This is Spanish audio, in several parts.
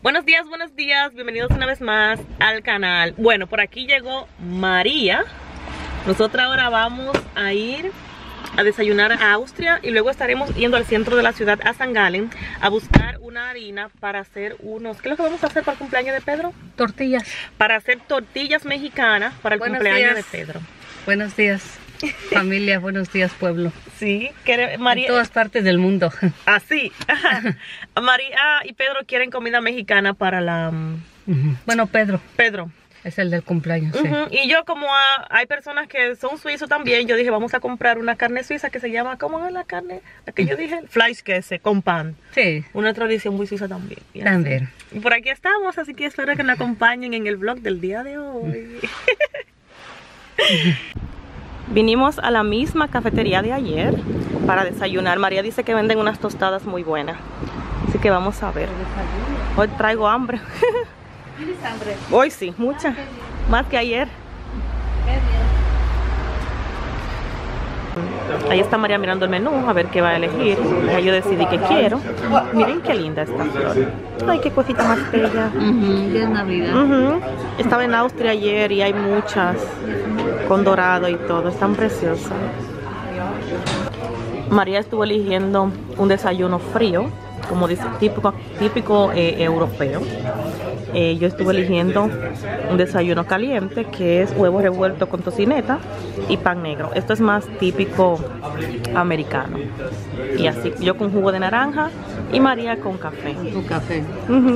Buenos días, bienvenidos una vez más al canal. Bueno, por aquí llegó María. Nosotros ahora vamos a ir a desayunar a Austria y luego estaremos yendo al centro de la ciudad, a St. Gallen, a buscar una harina para hacer unos... ¿Qué es lo que vamos a hacer para el cumpleaños de Pedro? Tortillas. Para hacer tortillas mexicanas para el cumpleaños de Pedro. Buenos días, familia. Buenos días, pueblo. Sí, María... En todas partes del mundo. Así. María y Pedro quieren comida mexicana para la... Bueno, Pedro es el del cumpleaños, sí. Y yo, como hay personas que son suizos también, yo dije, vamos a comprar una carne suiza que se llama, ¿cómo es la carne? La que yo dije, Fleischkäse con pan. Sí. Una tradición muy suiza también. También. Y por aquí estamos, así que espero que nos acompañen en el vlog del día de hoy. Vinimos a la misma cafetería de ayer para desayunar. María dice que venden unas tostadas muy buenas, así que vamos a ver. Hoy traigo hambre. ¿Tienes hambre? Hoy sí, mucha. Más que ayer. Ahí está María mirando el menú, a ver qué va a elegir. Ya yo decidí que quiero. Miren qué linda esta flor. Ay, qué cosita más bella. Ya es Navidad. Estaba en Austria ayer y hay muchas con dorado y todo. Están preciosas. María estuvo eligiendo un desayuno frío, como dice, típico europeo. Yo estuve eligiendo un desayuno caliente, que es huevo revuelto con tocineta y pan negro. Esto es más típico americano. Y así, yo con jugo de naranja y María con café. Tu café.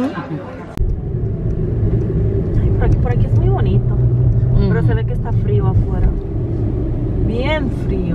Ay, por aquí es muy bonito, pero se ve que está frío afuera. Bien frío.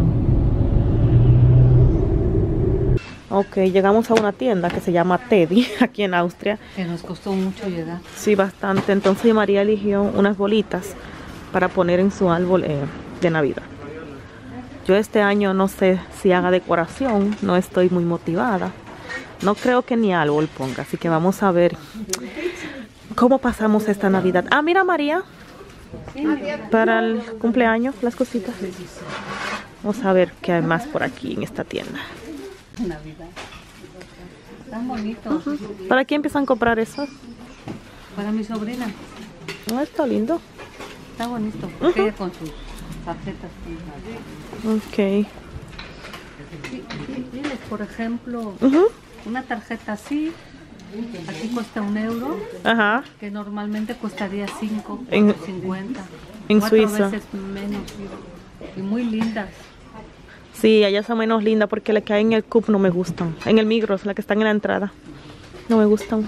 Ok, llegamos a una tienda que se llama Teddy, aquí en Austria. Que nos costó mucho llegar. Sí, bastante. Entonces María eligió unas bolitas para poner en su árbol de Navidad. Yo este año no sé si haga decoración, no estoy muy motivada. No creo que ni árbol ponga, así que vamos a ver cómo pasamos esta Navidad. Ah, mira María, para el cumpleaños, las cositas. Vamos a ver qué hay más por aquí en esta tienda. Navidad. Están bonitos. ¿Para quién empiezan a comprar eso? Para mi sobrina. Está lindo. Está bonito. Ella con sus tarjetas. Ok. Tienes, por ejemplo, una tarjeta así. Aquí cuesta €1. Ajá. Que normalmente costaría 5, En 50. en 4 Suiza. veces menos. Y muy lindas. Sí, allá son menos lindas porque las que hay en el Coop no me gustan. En el Migros, las que están en la entrada, no me gustan.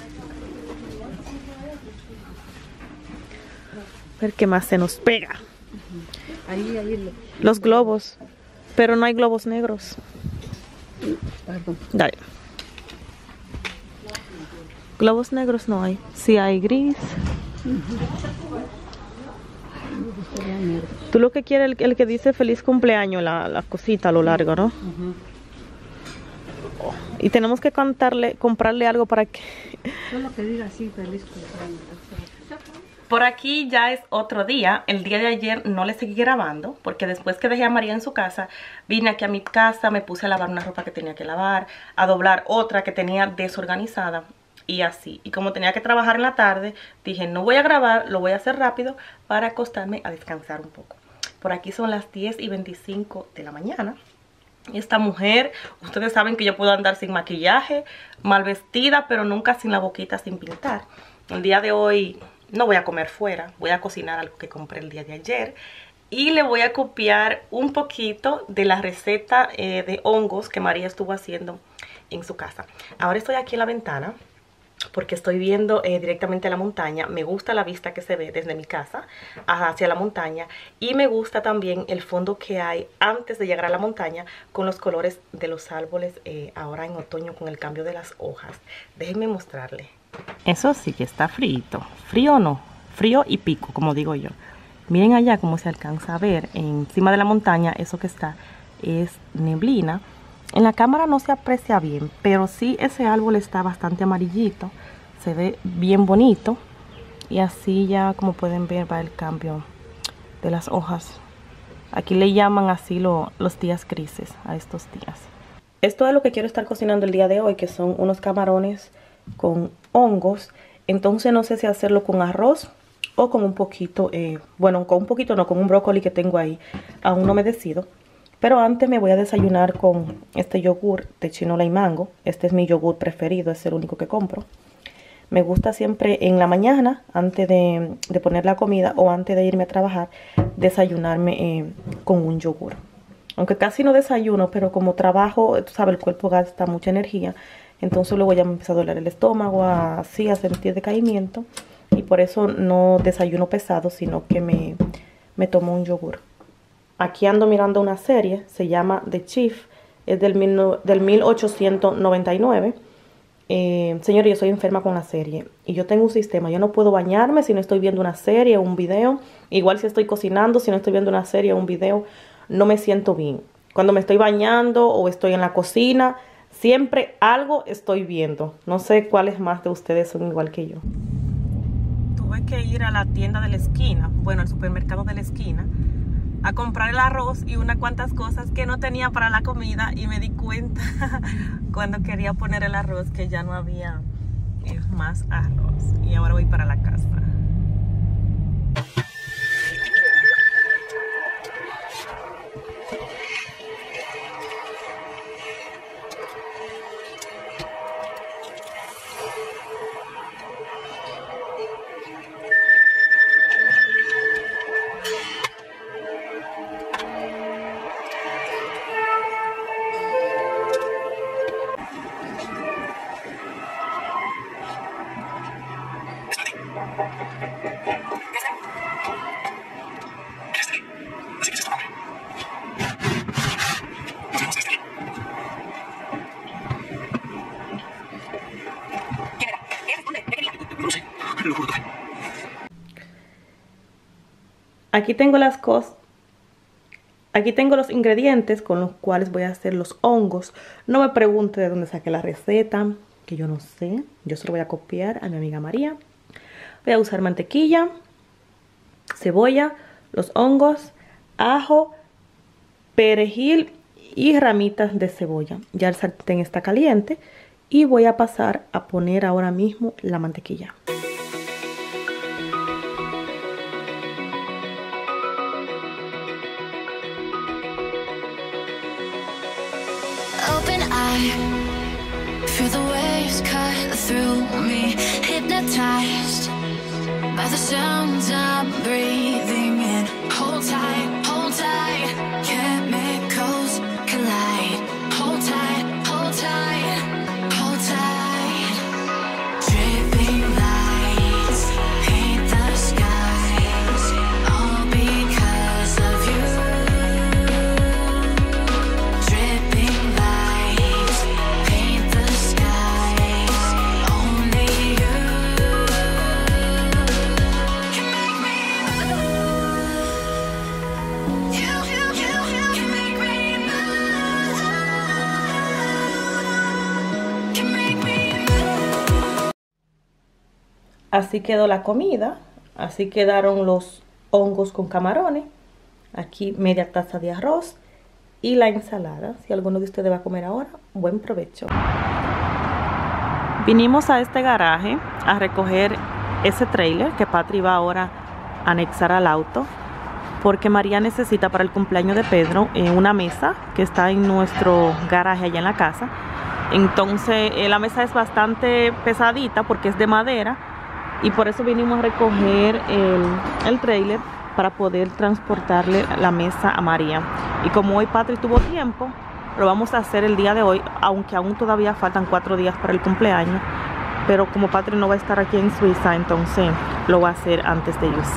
A ver qué más se nos pega. Ahí. Los globos, pero no hay globos negros. Perdón. Dale. Globos negros no hay. Sí hay gris. Tú lo que quieres el que dice feliz cumpleaños, la cosita a lo largo, ¿no? Y tenemos que comprarle algo para que... Solo que diga así, feliz cumpleaños. Por aquí ya es otro día. El día de ayer no le seguí grabando porque después que dejé a María en su casa, vine aquí a mi casa, me puse a lavar una ropa que tenía que lavar, a doblar otra que tenía desorganizada y así. Y como tenía que trabajar en la tarde, dije no voy a grabar, lo voy a hacer rápido para acostarme a descansar un poco. Por aquí son las 10:25 de la mañana. Esta mujer, ustedes saben que yo puedo andar sin maquillaje, mal vestida, pero nunca sin la boquita sin pintar. El día de hoy no voy a comer fuera, voy a cocinar algo que compré el día de ayer. Y le voy a copiar un poquito de la receta de hongos que María estuvo haciendo en su casa. Ahora estoy aquí en la ventana porque estoy viendo directamente a la montaña. Me gusta la vista que se ve desde mi casa hacia la montaña. Y me gusta también el fondo que hay antes de llegar a la montaña con los colores de los árboles ahora en otoño con el cambio de las hojas. Déjenme mostrarle. Eso sí que está frito. ¿Frío o no? Frío y pico, como digo yo. Miren allá cómo se alcanza a ver encima de la montaña. Eso que está es neblina. En la cámara no se aprecia bien, pero sí ese árbol está bastante amarillito. Se ve bien bonito. Y así ya, como pueden ver, va el cambio de las hojas. Aquí le llaman así los días grises a estos días. Esto es lo que quiero estar cocinando el día de hoy, que son unos camarones con hongos. Entonces no sé si hacerlo con arroz o con un poquito, bueno, con un poquito no, con un brócoli que tengo ahí. Aún no me decido. Pero antes me voy a desayunar con este yogur de chinola y mango. Este es mi yogur preferido, es el único que compro. Me gusta siempre en la mañana, antes de poner la comida o antes de irme a trabajar, desayunarme con un yogur. Aunque casi no desayuno, pero como trabajo, tú sabes, el cuerpo gasta mucha energía. Entonces luego ya me empieza a doler el estómago, así a sentir decaimiento. Y por eso no desayuno pesado, sino que me tomo un yogur. Aquí ando mirando una serie, se llama The Chief, es del 1899. Señor, yo soy enferma con la serie y yo tengo un sistema. Yo no puedo bañarme si no estoy viendo una serie o un video. Igual si estoy cocinando, si no estoy viendo una serie o un video, no me siento bien. Cuando me estoy bañando o estoy en la cocina, siempre algo estoy viendo. No sé cuáles más de ustedes son igual que yo. Tuve que ir a la tienda de la esquina, bueno, al supermercado de la esquina, a comprar el arroz y unas cuantas cosas que no tenía para la comida, y me di cuenta cuando quería poner el arroz que ya no había más arroz, y ahora voy para la casa. Aquí tengo las cosas. Aquí tengo los ingredientes con los cuales voy a hacer los hongos. No me pregunte de dónde saqué la receta, que yo no sé. Yo se lo voy a copiar a mi amiga María. Voy a usar mantequilla, cebolla, los hongos, ajo, perejil y ramitas de cebolla. Ya el sartén está caliente y voy a pasar a poner ahora mismo la mantequilla. Feel the waves cut through me, hypnotized by the sounds I'm breathing in. Hold tight, chemicals collide. Hold tight, hold tight, hold tight. Dripping lights paint the skies, all because of you. Dripping lights paint the skies, only you can make me move. You can make me move. Can make me move. Así quedó la comida. Así quedaron los hongos con camarones. Aquí media taza de arroz y la ensalada. Si alguno de ustedes va a comer ahora, buen provecho. Vinimos a este garaje a recoger ese trailer que Patri va ahora a anexar al auto, porque María necesita para el cumpleaños de Pedro una mesa que está en nuestro garaje allá en la casa. Entonces la mesa es bastante pesadita porque es de madera, y por eso vinimos a recoger el trailer para poder transportarle la mesa a María. Y como hoy Patri tuvo tiempo, lo vamos a hacer el día de hoy, aunque aún todavía faltan 4 días para el cumpleaños. Pero como Patri no va a estar aquí en Suiza, entonces lo va a hacer antes de irse.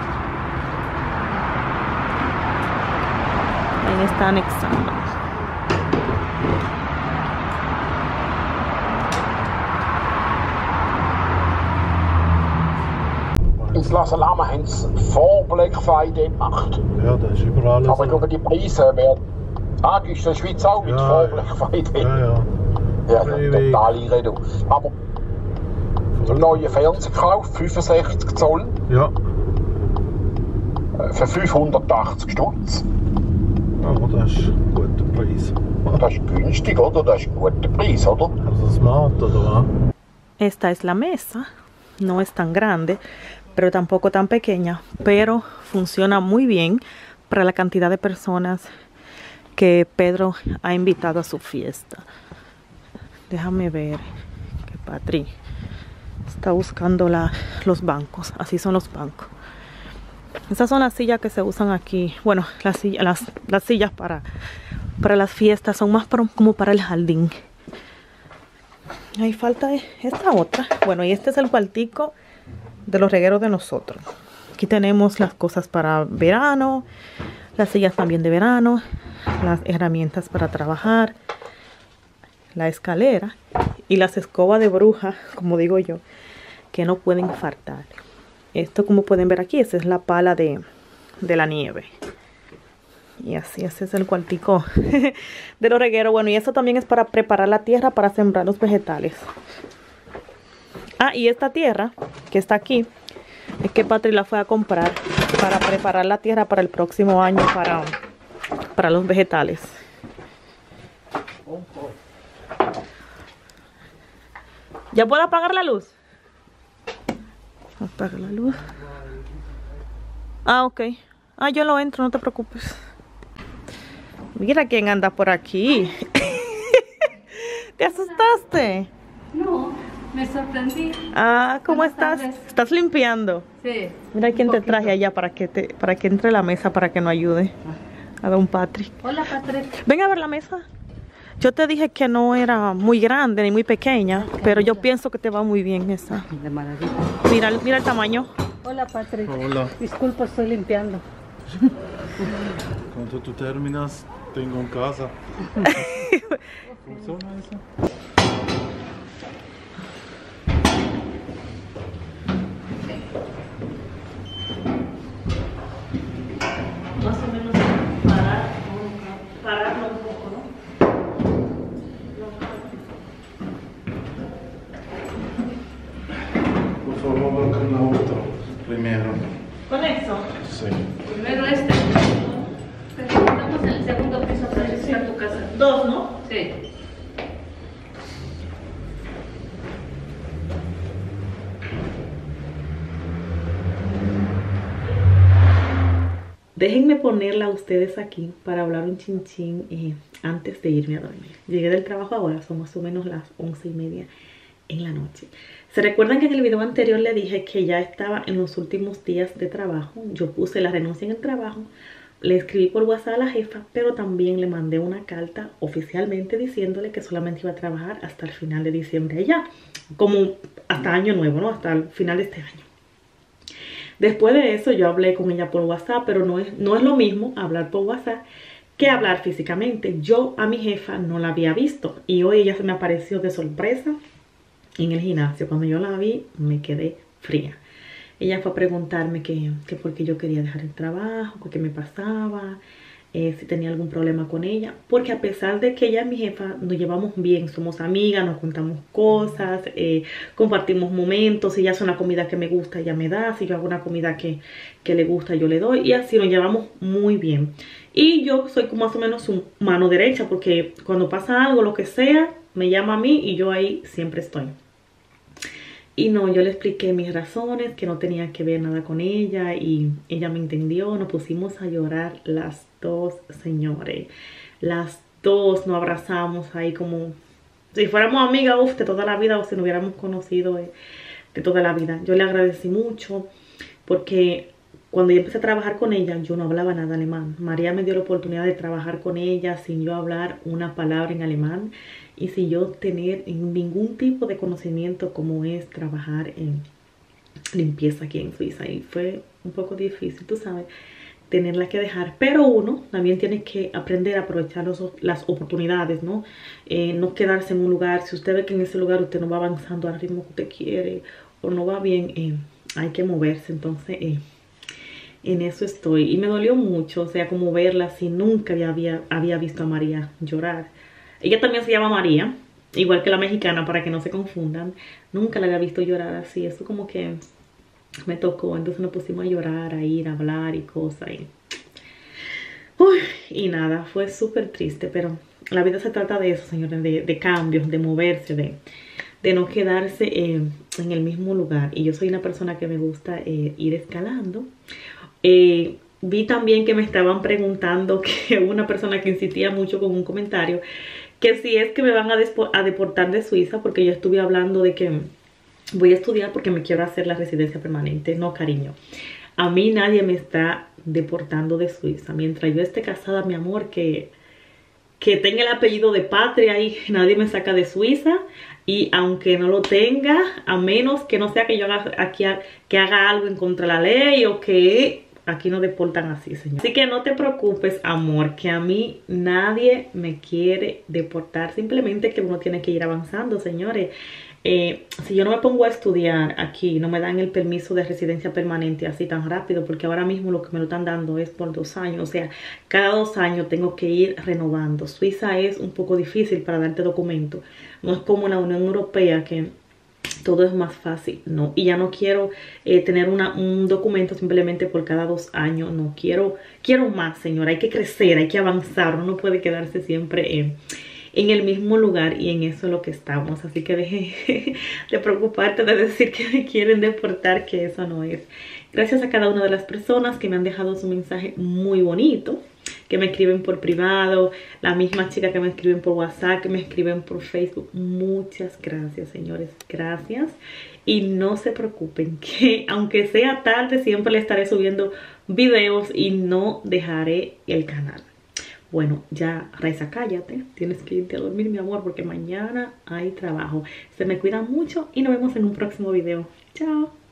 Ahí está anexando. Ins Las Lama haben sie vor Black Friday gemacht. Ja, das ist überall so. Aber ich glaube, die Preise werden. Ah, ist in der Schweiz auch mit vor Black Friday. Ja. Ja, total irre. Aber einen neuen Fernseher gekauft, 65 Zoll, Ja, für 580 Stutz. aber das ist ein guter Preis. Das ist günstig, oder? Das ist ein guter Preis, oder? Also Smart oder was? esta es la mesa. No es tan grande, pero tampoco tan pequeña, pero funciona muy bien para la cantidad de personas que Pedro ha invitado a su fiesta. Déjame ver que Patri está buscando los bancos. Así son los bancos. Estas son las sillas que se usan aquí. Bueno, las sillas para las fiestas son más como para el jardín. Ahí falta esta otra. Bueno, y este es el cuartico de los regueros de nosotros. Aquí tenemos las cosas para verano, las sillas también de verano, las herramientas para trabajar, la escalera y las escobas de bruja, como digo yo, que no pueden faltar. Esto, como pueden ver aquí, esa es la pala de la nieve. Y así, ese es el cuartico de los regueros. Bueno, y eso también es para preparar la tierra para sembrar los vegetales. Ah, y esta tierra que está aquí, es que Patri la fue a comprar para preparar la tierra para el próximo año para los vegetales. ¿Ya puedo apagar la luz? Apaga la luz. Ah, ok. Ah, yo lo entro, no te preocupes. Mira quién anda por aquí. ¿Te asustaste? No, me sorprendí. Ah, ¿cómo Buenas estás? tardes. ¿Estás limpiando? Sí. Mira quién un te poquito. traje allá para que entre a la mesa, para que nos ayude a don Patrick. Hola, Patrick. Ven a ver la mesa. Yo te dije que no era muy grande ni muy pequeña, pero yo pienso que te va muy bien esa. De maravilla. Mira el tamaño. Hola, Patrick. Hola. Disculpa, estoy limpiando. Cuando tú terminas, tengo en casa. ¿Funciona eso? Más o menos pararlo un poco, ¿no? Por favor, con la otra primero. Con eso. Sí. Primero este. Estamos en el segundo piso, pero está tu casa. Dos, ¿no? Sí. Déjenme ponerla a ustedes aquí para hablar un chinchín antes de irme a dormir. Llegué del trabajo ahora, son más o menos las 11:30 en la noche. ¿Se recuerdan que en el video anterior le dije que ya estaba en los últimos días de trabajo? Yo puse la renuncia en el trabajo, le escribí por WhatsApp a la jefa, pero también le mandé una carta oficialmente diciéndole que solamente iba a trabajar hasta el final de diciembre allá, como hasta año nuevo, ¿no? Hasta el final de este año. Después de eso yo hablé con ella por WhatsApp, pero no es lo mismo hablar por WhatsApp que hablar físicamente. Yo a mi jefa no la había visto y hoy ella se me apareció de sorpresa en el gimnasio. Cuando yo la vi me quedé fría. Ella fue a preguntarme que por qué yo quería dejar el trabajo, qué me pasaba, si tenía algún problema con ella. Porque a pesar de que ella es mi jefa, nos llevamos bien, somos amigas, nos contamos cosas, compartimos momentos. Si ella hace una comida que me gusta, ella me da. Si yo hago una comida que le gusta, yo le doy. Y así nos llevamos muy bien. Y yo soy como más o menos su mano derecha, porque cuando pasa algo, lo que sea, me llama a mí y yo ahí siempre estoy. Y no, yo le expliqué mis razones, que no tenía que ver nada con ella y ella me entendió. Nos pusimos a llorar las dos, señores. Las dos nos abrazamos ahí como si fuéramos amigas, de toda la vida, o si nos hubiéramos conocido de toda la vida. Yo le agradecí mucho porque cuando yo empecé a trabajar con ella, yo no hablaba nada alemán. María me dio la oportunidad de trabajar con ella sin yo hablar una palabra en alemán y sin yo tener ningún tipo de conocimiento como es trabajar en limpieza aquí en Suiza. Y fue un poco difícil, tú sabes, tenerla que dejar. Pero uno también tiene que aprender a aprovechar las oportunidades, ¿no? No quedarse en un lugar. Si usted ve que en ese lugar usted no va avanzando al ritmo que usted quiere o no va bien, hay que moverse. Entonces, en eso estoy. Y me dolió mucho, o sea, como verla así. Nunca había visto a María llorar. Ella también se llama María, igual que la mexicana, para que no se confundan. Nunca la había visto llorar así. Eso como que me tocó. Entonces nos pusimos a llorar, a ir a hablar y cosas. Y nada, fue súper triste. Pero la vida se trata de eso, señores, de cambios, de moverse, de no quedarse en el mismo lugar. Y yo soy una persona que me gusta ir escalando. Vi también que me estaban preguntando, que una persona que insistía mucho con un comentario, que si es que me van a deportar de Suiza, porque yo estuve hablando de que voy a estudiar porque me quiero hacer la residencia permanente. No, cariño, a mí nadie me está deportando de Suiza. Mientras yo esté casada, mi amor, que tenga el apellido de patria y nadie me saca de Suiza. Y aunque no lo tenga, a menos que no sea que yo haga algo en contra de la ley, o que aquí no deportan así, señor. Así que no te preocupes, amor, que a mí nadie me quiere deportar. Simplemente que uno tiene que ir avanzando, señores. Si yo no me pongo a estudiar aquí, no me dan el permiso de residencia permanente así tan rápido, porque ahora mismo lo que me lo están dando es por 2 años. O sea, cada 2 años tengo que ir renovando. Suiza es un poco difícil para darte documento. No es como la Unión Europea, que todo es más fácil, no. Y ya no quiero tener un documento simplemente por cada 2 años. No, quiero más, señora. Hay que crecer, hay que avanzar. Uno no puede quedarse siempre en el mismo lugar, y en eso es lo que estamos. Así que deje de preocuparte de decir que me quieren deportar, que eso no es. Gracias a cada una de las personas que me han dejado su mensaje muy bonito, que me escriben por privado, la misma chica que me escriben por WhatsApp, que me escriben por Facebook. Muchas gracias, señores, gracias. Y no se preocupen, que aunque sea tarde, siempre le estaré subiendo videos y no dejaré el canal. Bueno, ya, Raiza, cállate. Tienes que irte a dormir, mi amor, porque mañana hay trabajo. Se me cuidan mucho y nos vemos en un próximo video. Chao.